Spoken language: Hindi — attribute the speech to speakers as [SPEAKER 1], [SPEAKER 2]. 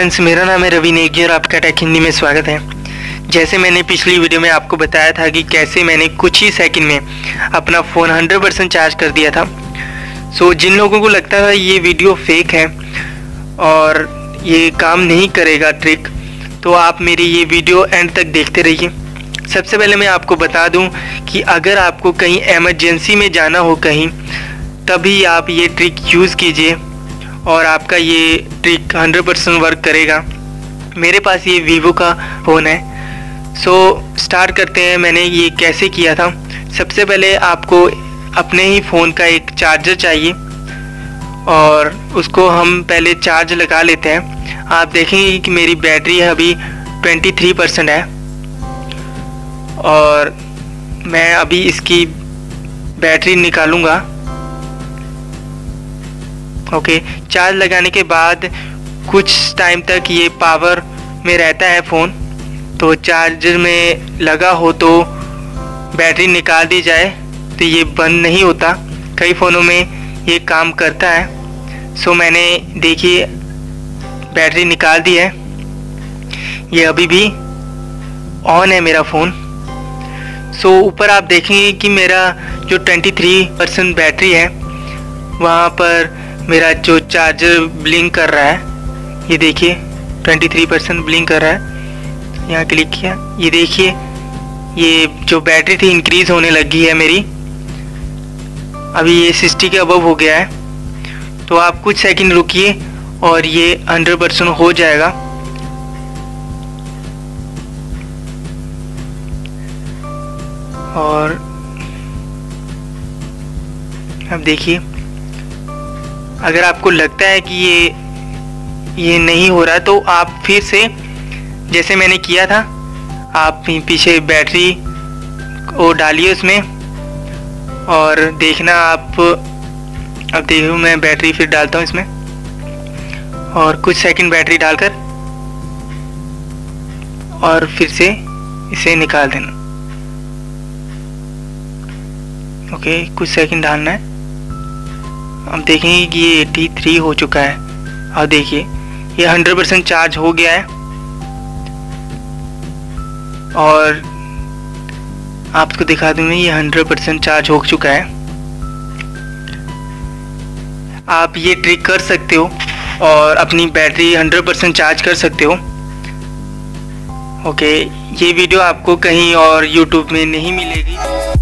[SPEAKER 1] फ्रेंड्स, मेरा नाम है रवि नेगी और आपका टेक हिंदी में स्वागत है। जैसे मैंने पिछली वीडियो में आपको बताया था कि कैसे मैंने कुछ ही सेकंड में अपना फ़ोन 100% चार्ज कर दिया था। जिन लोगों को लगता था ये वीडियो फेक है और ये काम नहीं करेगा ट्रिक, तो आप मेरी ये वीडियो एंड तक देखते रहिए। सबसे पहले मैं आपको बता दूं कि अगर आपको कहीं इमरजेंसी में जाना हो कहीं, तभी आप ये ट्रिक यूज़ कीजिए और आपका ये ट्रिक 100% वर्क करेगा। मेरे पास ये वीवो का फ़ोन है। स्टार्ट करते हैं। मैंने ये कैसे किया था। सबसे पहले आपको अपने ही फ़ोन का एक चार्जर चाहिए और उसको हम पहले चार्ज लगा लेते हैं। आप देखेंगे कि मेरी बैटरी अभी 23% है और मैं अभी इसकी बैटरी निकालूँगा। ओके, चार्ज लगाने के बाद कुछ टाइम तक ये पावर में रहता है फ़ोन। तो चार्जर में लगा हो तो बैटरी निकाल दी जाए तो ये बंद नहीं होता। कई फ़ोनों में ये काम करता है। मैंने देखिए बैटरी निकाल दी है। ये अभी भी ऑन है मेरा फ़ोन। ऊपर आप देखेंगे कि मेरा जो 23% बैटरी है वहाँ पर मेरा जो चार्जर ब्लिंक कर रहा है। ये देखिए 23% ब्लिंक कर रहा है। यहाँ क्लिक किया, ये देखिए ये जो बैटरी थी इंक्रीज़ होने लगी है मेरी। अभी ये 60 के अबव हो गया है। तो आप कुछ सेकंड रुकिए और ये 100% हो जाएगा। और अब देखिए, अगर आपको लगता है कि ये नहीं हो रहा तो आप फिर से जैसे मैंने किया था, आप पीछे बैटरी को डालिए उसमें और देखना आप। अब देखो मैं बैटरी फिर डालता हूँ इसमें और कुछ सेकंड बैटरी डालकर और फिर से इसे निकाल देना। ओके, कुछ सेकंड डालना है। अब देखेंगे कि ये 83 हो चुका है और देखिए ये 100% चार्ज हो गया है। और आपको दिखा दूँ मैं, ये 100% चार्ज हो चुका है। आप ये ट्रिक कर सकते हो और अपनी बैटरी 100% चार्ज कर सकते हो। ओके, ये वीडियो आपको कहीं और यूट्यूब में नहीं मिलेगी।